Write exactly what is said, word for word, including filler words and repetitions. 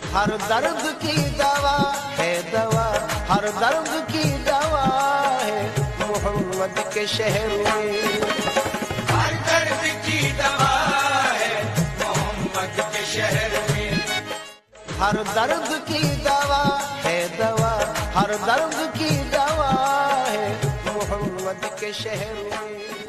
हर दर्द की दवा है दवा, हर दर्द की दवा है मोहम्मद के शहर में। हर दर्द की दवा है मोहम्मद के शहर में। हर दर्द की दवा है दवा, हर दर्द की दवा है मोहम्मद के शहर में।